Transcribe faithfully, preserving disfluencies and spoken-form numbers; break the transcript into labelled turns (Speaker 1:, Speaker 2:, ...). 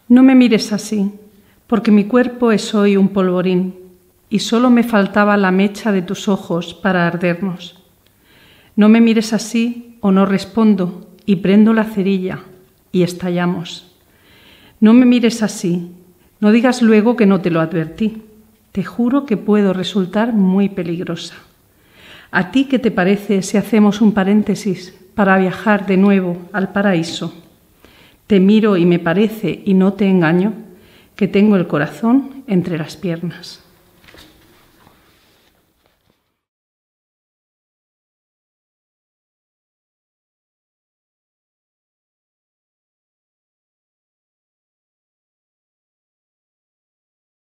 Speaker 1: No me mires así, porque mi cuerpo es hoy un polvorín, y solo me faltaba la mecha de tus ojos para ardernos. No me mires así, o no respondo, y prendo la cerilla, y estallamos. No me mires así, no digas luego que no te lo advertí. Te juro que puedo resultar muy peligrosa. ¿A ti qué te parece si hacemos un paréntesis para viajar de nuevo al paraíso? Te miro y me parece, y no te engaño, que tengo el corazón entre las piernas.